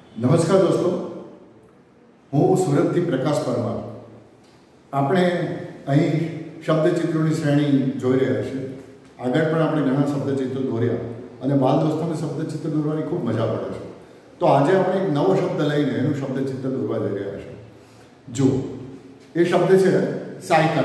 નમસ્કાર દોસ્તો, હું સુરતથી પ્રકાશ પરમાર. આપણે અહીં શબ્દચિત્રોની શ્રેણી જોઈ રહ્યા છીએ. આગળ પણ આપણે ઘણા શબ્દચિત્રો દોર્યા અને બાળ દોસ્તોને શબ્દચિત્ર દોરવાની ખૂબ મજા પડે છે. તો આજે આપણે એક નવો શબ્દ લઈને એનું શબ્દચિત્ર દોરવા જઈ રહ્યા છીએ. જો એ શબ્દ છે સાયકલ.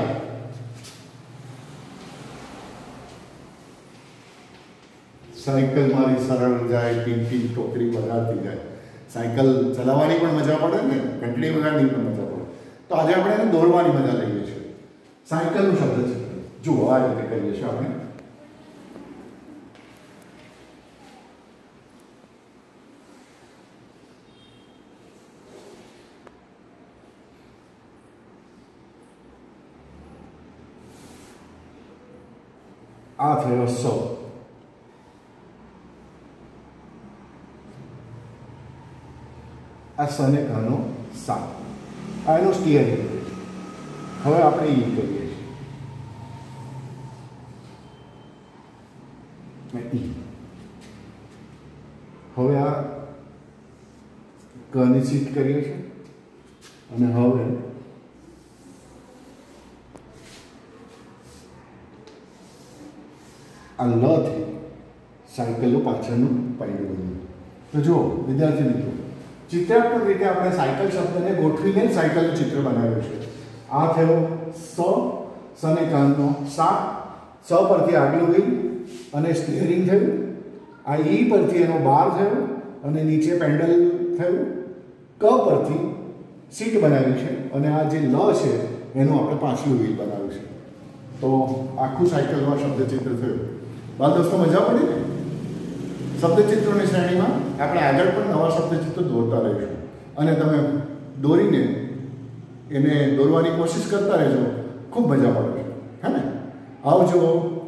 સાયકલ મારી સરળ જાય, ટીમ ટીમ ટોકરી વગાડતી જાય. સાયકલ ચલાવવાની પણ મજા પડે ને ઘંટડી વગાડવાની પણ મજા પડે. તો આજે આપણે એને દોરવાની મજા લઈએ છીએ. સાયકલનું શબ્દચિત્ર જુઓ, આ રીતે કરીએ છીએ આપણે. આ થયો સો. આ સને ઘનો સા. આ એનું સ્ટીયરિંગ. હવે આપણે ઈ કરીએ છીએ. હવે આ કની સીટ કરીએ છીએ અને હવે આ લ થી સાયકલનું પાછળનું પૈડું બન્યું. તો જુઓ વિદ્યાર્થી મિત્રો, ચિત્રાત્મક રીતે આપણે સાયકલ શબ્દને ગોઠવીને સાયકલનું ચિત્ર બનાવ્યું છે. આ થયો સને કાનનો સા. સ પરથી આગલું વ્હીલ અને સ્ટીયરિંગ થયું. આ ઈ પરથી એનો બાર થયો અને નીચે પેન્ડલ થયું. ક પરથી સીટ બનાવી છે અને આ જે લ છે એનું આપણે પાછલું વ્હીલ બનાવ્યું છે. તો આખું સાયકલમાં શબ્દચિત્ર થયું. બાળ દોસ્તો, મજા પડી ને? શબ્દચિત્રોની શ્રેણીમાં આપણે આગળ પણ નવા શબ્દચિત્રો દોરતા રહીશું અને તમે દોરીને એને દોરવાની કોશિશ કરતા રહેજો. ખૂબ મજા પડે છે, હે ને? આવજો.